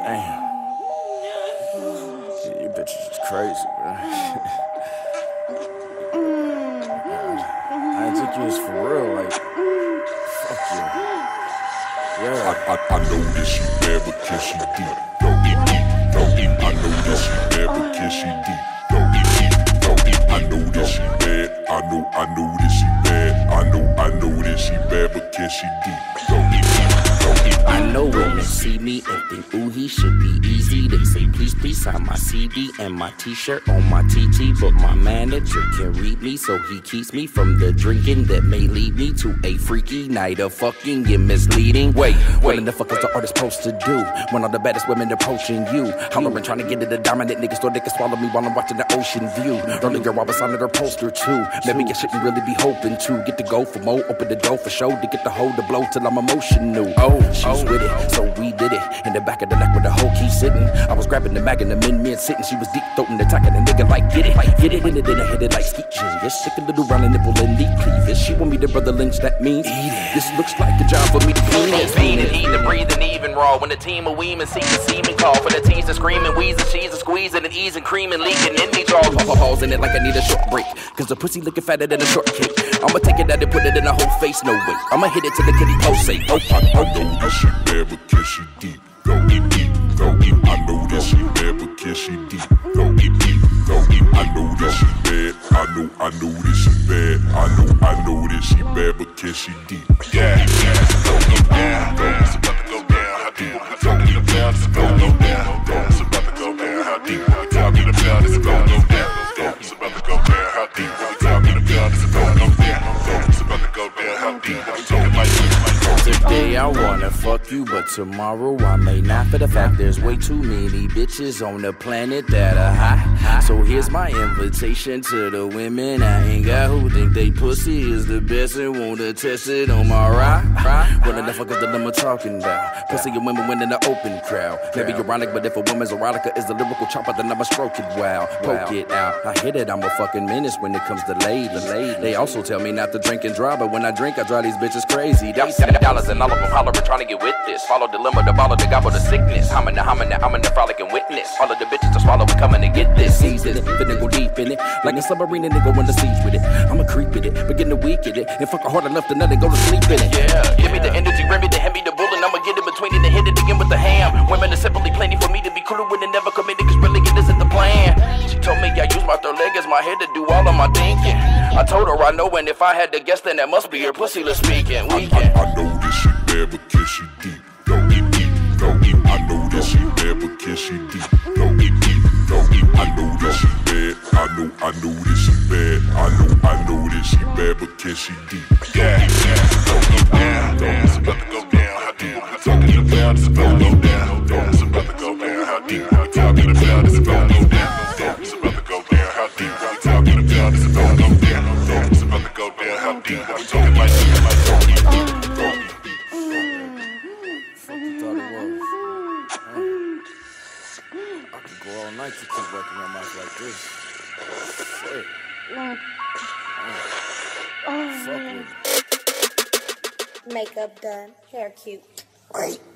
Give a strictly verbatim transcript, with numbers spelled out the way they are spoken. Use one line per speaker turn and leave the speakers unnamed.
Damn. Yeah, you bitches is crazy, bro. I ain't think you was for real, like, fuck you. Yeah.
I, I, I know that she bad, but can she deep? Go eat, eat, go eat. I know that she bad, but can she deep? Go eat, eat, go eat. I know that she bad. I know, I know that she bad. I know, I know that she bad, but can she deep? Go eat, eat, go eat.
I know women see me and think, ooh, he should be easy. They say, please, please sign my C D and my t-shirt on my T T. But my manager can read me, so he keeps me from the drinking that may lead me to a freaky night of fucking and misleading. Wait, what in the fuck is the artist supposed to do when all the baddest women approaching you? Hollering, trying to get to the dominant niggas so they can swallow me while I'm watching the ocean view. Earlier I was signing her poster too. Maybe I shouldn't really be hoping to get to go for more. Open the door for show to get the hold the blow till I'm emotional. Oh, she's with it, so we did it. In the back of the neck with the whole key sitting. I was grabbing the mag and the men men sitting. She was deep throating, attacking the nigga like get it, get it. And then I hit it like ski genius. Sick a little round nipple and leak cleavage. She want me to brother Lynch, that means eat it. This looks like a job for me to clean it.
Fiending, eating, breathing, even raw. When the team of women see the semen call for the teas to screaming, wheezing, cheese and squeezing and easing, creaming, leaking in these jaws.
Pause in it like I need a short break. Cause the pussy looking fatter than a shortcake. I'ma take it out and put it in a whole face, no way. I'ma hit it till the kitty post say, oh,
I, I know that she bad, but can she deep? Go eat, eat, go eat. I know that she bad, but can she deep? Go eat, eat, go eat. I know that she bad. I know, I know that she bad. I know, I know that she bad, but can she deep?
Yeah, yeah, it's about to go down, down. It's about to go down. How deep we talking about? It's about to go down, down. It's about to go down. How deep we talking about? It's about to go down, down. It's about to go down. How deep we talking about? It's about to go down, down. It's about to go down. How deep we talking like this?
Today I wanna fuck you, but tomorrow I may not. For the fact there's way too many bitches on the planet that are hot. So here's my invitation to the women I ain't got who think they pussy is the best and wanna test it on my rock. What the fuck is the number talking about? Pussy and women winning the open crowd. Maybe ironic, but if a woman's erotica is the lyrical chopper, then I'ma stroke it wow. Poke it out. I hit it, I'm a fucking menace when it comes to ladies. They also tell me not to drink and drive, but when I drink, I drive these bitches crazy.
They seven dollars and all of them hollering, trying to get with this. Follow the limit, the bottle, the gobble, the sickness. I'm in the, I'm in the, I'm in the frolic and witness. All of the bitches to swallow and coming to get this.
Season it, finna go deep in it. Like a submarine and nigga when the siege with it. I'ma creep with it, begin to weak in it. And fuck hard enough to nut and go to sleep in it.
Yeah, give me the energy, bring me the hand me the bull, and I'ma get in between it and hit it again with the ham. Women are simply plenty for me to be cool with and never committed, cause really it isn't the plan. She told me I use my third leg as my head to do all of my thinking. I told her I know, and if I had to guess, then that must be her pussy less speaking.
I, I, I know that she bad, but can she deep? Go eat, eat, go eat. I know that she bad, but can she deep? Go eat, eat, go eat. I know that she bad. I know, I know that she bad. I know, I know that she bad, but can she deep?
Yeah, yeah, go eat down, down. It's about to go down. How deep we talking about? It's about to go down, down. It's about to go down. How deep we talking about? It's about to go down, down. It's about to go down. How deep we talking about? It's about to go down, down. It's about to go down. How deep we talking like this? Like go eat, eat, go eat.
I could go all night to keep working my mouth like this. Shit. Fuck with it.
Makeup done, hair cute.
Wait.